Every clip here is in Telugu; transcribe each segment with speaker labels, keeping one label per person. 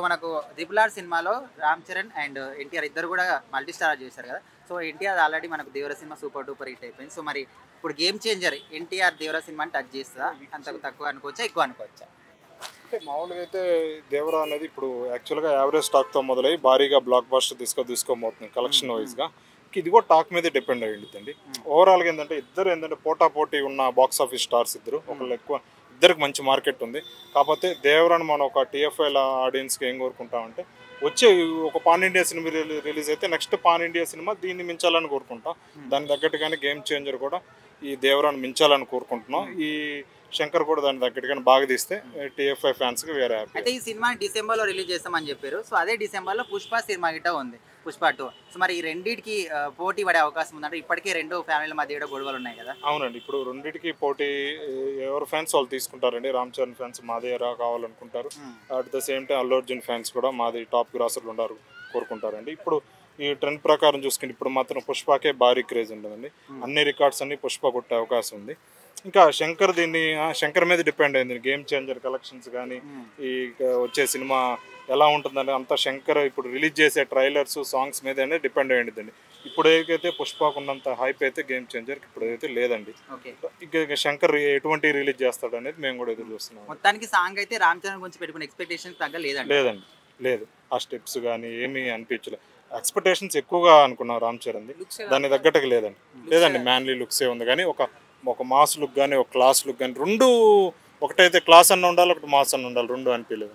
Speaker 1: మనకు త్రిపుల్ సినిమాలో రామ్ చరణ్ అండ్ ఎన్టీఆర్ ఇద్దరు కూడా మల్టీ స్టార్ చేశారు కదా. సో ఎన్టీఆర్ ఆల్రెడీ మనకు Devara cinema super duper hit అయిపోయింది. సో మరి ఇప్పుడు గేమ్ చేంజర్ ఎన్టీఆర్ దేవర సినిమాని టచ్ చేస్తుందా? అంతకు తక్కువ అనుకోవచ్చా, ఎక్కువ అనుకోవచ్చా?
Speaker 2: అంటే మామూలుగా అయితే దేవరా అనేది ఇప్పుడు యాక్చువల్గా యావరేజ్ టాక్తో మొదలై భారీగా బ్లాక్ బాస్టర్ తీసుకోబోతుంది కలెక్షన్ వైజ్గా. ఇది కూడా టాక్ మీద డిపెండ్ అయ్యి ఉంటుందండి. ఓవరాల్గా ఏంటంటే ఇద్దరు పోటీ ఉన్న బాక్స్ ఆఫీస్ స్టార్స్ ఇద్దరు. ఒకళ్ళు ఎక్కువ, ఇద్దరికి మంచి మార్కెట్ ఉంది. కాకపోతే దేవరాని మనం ఒక టీఎఫ్ఐల ఆడియన్స్కి ఏం కోరుకుంటామంటే వచ్చే ఒక పాన్ ఇండియా సినిమా రిలీజ్ అయితే నెక్స్ట్ పాన్ ఇండియా సినిమా దీన్ని మించాలని కోరుకుంటాం. దాని తగ్గట్టుగానే గేమ్ చేంజర్ కూడా ఈ దేవరాన్ని మించాలని కోరుకుంటున్నాం. ఈ శంకర్ కూడా దాని తగ్గట్టుగానే బాగా తీస్తే టీఎఫ్ఐ ఫ్యాన్స్కి వేరే హ్యాపీ.
Speaker 1: అయితే ఈ సినిమా డిసెంబర్లో రిలీజ్ చేస్తామని చెప్పారు. సో అదే డిసెంబర్లో పుష్ప సినిమా గిట్ట ఉంది, పుష్ప 2. సో మరి ఈ రెండింటికి పోటీ పడే అవకాశం ఉందంటే ఇప్పటికే రెండు ఫ్యామిలీల మధ్య కూడా గొడవలు ఉన్నాయి కదా.
Speaker 2: అవునండి, ఇప్పుడు రెండింటికి పోటీ ఎవరు ఫ్యాన్స్ వాళ్ళు తీసుకుంటారండి. రామ్ చరణ్ ఫ్యాన్స్ మాదే కావాలనుకుంటారు. At the same time Allu Arjun fans కూడా మాది టాప్ గ్రాసర్లు ఉండారు కోరుకుంటారండి. ఇప్పుడు ఈ ట్రెండ్ ప్రకారం చూసుకుంటే ఇప్పుడు మాత్రం పుష్పకే భారీ క్రేజ్ ఉంటుందండి. అన్ని రికార్డ్స్ అన్ని పుష్ప కొట్టే అవకాశం ఉంది. ఇంకా శంకర్ మీద డిపెండ్ అయింది. గేమ్ చేంజర్ కలెక్షన్స్ కానీ ఈ వచ్చే సినిమా ఎలా ఉంటుందని అంతా శంకర్ ఇప్పుడు రిలీజ్ చేసే ట్రైలర్స్ సాంగ్స్ మీదనే డిపెండ్ అయ్యి ఉంటుందండి. ఇప్పుడు ఏదైతే పుష్పకు ఉన్నంత హైప్ అయితే గేమ్ చేంజర్కి ఇప్పుడు అయితే లేదండి. ఇక శంకర్ ఎటువంటి రిలీజ్ చేస్తాడు అనేది మేము కూడా ఎదురు చూస్తున్నాం.
Speaker 1: మొత్తానికి సాంగ్ అయితే రామ్ చరణ్ గురించి పెట్టుకున్న ఎక్స్పెక్టేషన్స్ తగ్గ
Speaker 2: లేదండి, లేదు. ఆ స్టెప్స్ కానీ ఏమీ అనిపించలేదు. ఎక్స్పెక్టేషన్స్ ఎక్కువగా అనుకున్నాం రామ్ చరణ్ది, దాన్ని తగ్గట్టుగా లేదండి. మ్యాన్లీ లుక్సే ఉంది కానీ ఒక మాస్ లుక్ కానీ ఒక క్లాస్ లుక్ కానీ రెండు ఒకటైతే క్లాస్ అన్న ఉండాలి, ఒకటి మాస్ అన్న ఉండాలి, రెండు అనిపించలేదు.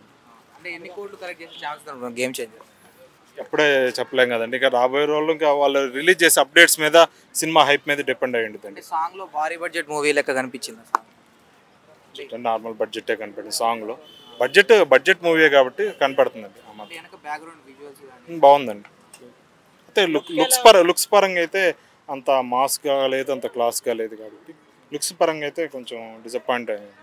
Speaker 1: గేమ్ చేంజర్
Speaker 2: ఎప్పుడే చెప్పలేం కదండి. ఇక రాబోయే రోజులు ఇంకా వాళ్ళు రిలీజ్ చేసే అప్డేట్స్ మీద సినిమా హైప్ మీద డిపెండ్ అయ్యి ఉంటుంది.
Speaker 1: సాంగ్ లో భారీ బడ్జెట్ మూవీ లెక్క కనిపించింది.
Speaker 2: నార్మల్ బడ్జెటే కనిపెట్టింది. సాంగ్లో బడ్జెట్ మూవీ కాబట్టి కనపడుతుందండి. బాగుందండి. అయితే లుక్స్ పరంగా అయితే అంత మాస్గా లేదు, అంత క్లాస్గా లేదు కాబట్టి లుక్స్ పరంగా అయితే కొంచెం డిసప్పాయింట్ అయ్యింది.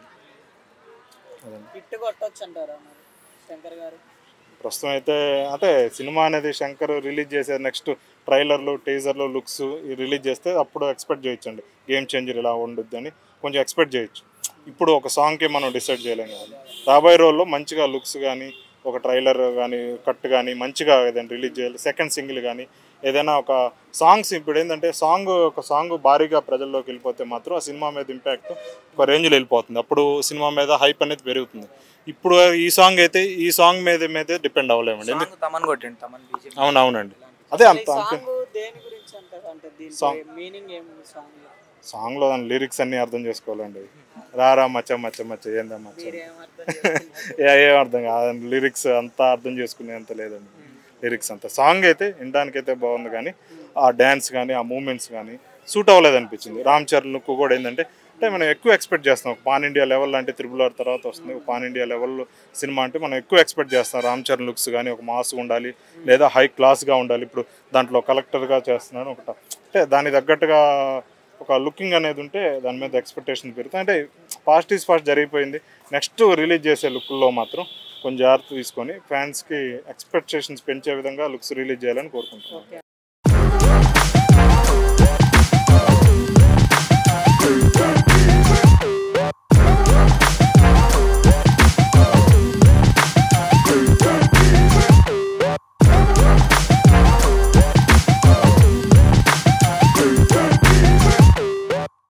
Speaker 2: ప్రస్తుతం అయితే అంటే సినిమా అనేది శంకర్ రిలీజ్ చేసే నెక్స్ట్ ట్రైలర్లు టీజర్లు లుక్స్ రిలీజ్ చేస్తే అప్పుడు ఎక్స్పెక్ట్ చేయొచ్చండి గేమ్ చేంజర్ ఇలా ఉండొద్దు అని కొంచెం ఎక్స్పెక్ట్ చేయొచ్చు. ఇప్పుడు ఒక సాంగ్కి మనం డిసైడ్ చేయలేము కదా. రాబోయే రోజుల్లో మంచిగా లుక్స్ కానీ ఒక ట్రైలర్ కానీ కట్ కానీ మంచిగా ఏదైనా రిలీజ్ చేయాలి. సెకండ్ సింగిల్ కానీ ఏదైనా ఒక సాంగ్స్ ఇప్పుడు ఏంటంటే ఒక సాంగ్ భారీగా ప్రజల్లోకి వెళ్ళిపోతే మాత్రం ఆ సినిమా మీద ఇంపాక్ట్ ఒక రేంజ్లో వెళ్ళిపోతుంది. అప్పుడు సినిమా మీద హైప్ అనేది పెరుగుతుంది. ఇప్పుడు ఈ సాంగ్ మీద డిపెండ్ అవ్వలేమండి. అవునండి, అదే సాంగ్లో దాని లిరిక్స్ అన్నీ అర్థం చేసుకోవాలండి. రారా మచ్చ మచ్చ మచ్చ ఏందా మచ్చ ఏం అర్థం కాదు. లిరిక్స్ అంతా అర్థం చేసుకునేంత లేదండి. లిరిక్స్ అంతా సాంగ్ అయితే వినడానికైతే బాగుంది కానీ ఆ డ్యాన్స్ కానీ ఆ మూమెంట్స్ కానీ సూట్ అవ్వలేదు అనిపించింది. రామ్ చరణ్ లుక్ కూడా ఏంటంటే మనం ఎక్కువ ఎక్స్పెక్ట్ చేస్తాం. పాన్ ఇండియా లెవెల్ అంటే RRR తర్వాత వస్తుంది. పాన్ ఇండియా లెవెల్ సినిమా అంటే మనం ఎక్కువ ఎక్స్పెక్ట్ చేస్తాం. రామ్ చరణ్ లుక్స్ కానీ ఒక మాస్ ఉండాలి లేదా హై క్లాస్గా ఉండాలి. ఇప్పుడు దాంట్లో కలెక్టర్గా చేస్తున్నాను ఒకట అంటే దానికి తగ్గట్టుగా ఒక లుకింగ్ అనేది ఉంటే దాని మీద ఎక్స్పెక్టేషన్ పెరుగుతాయి. అంటే ఫాస్ట్ జరిగిపోయింది. నెక్స్ట్ రిలీజ్ చేసే లుక్లో మాత్రం కొంచెం జాగ్రత్త తీసుకొని ఫ్యాన్స్కి ఎక్స్పెక్టేషన్స్ పెంచే విధంగా లుక్స్ రిలీజ్ చేయాలని కోరుకుంటున్నాను.